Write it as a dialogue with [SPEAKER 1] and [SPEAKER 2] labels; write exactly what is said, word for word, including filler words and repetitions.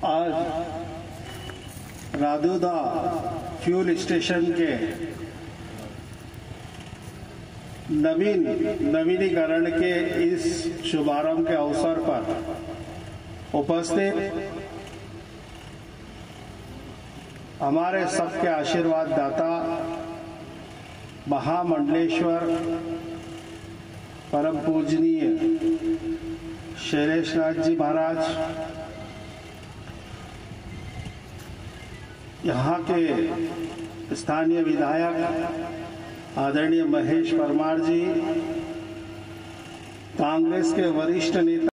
[SPEAKER 1] आज रादुदा fuel station के नवीन नवीनीकरण के इस शुभारंभ के अवसर पर उपस्थित हमारे सबके आशीर्वाद दाता महामंडलेश्वर परम पूजनीय शैलेशनाथ जी महाराज, यहाँ के स्थानीय विधायक आदरणीय महेश परमार जी, कांग्रेस के वरिष्ठ नेता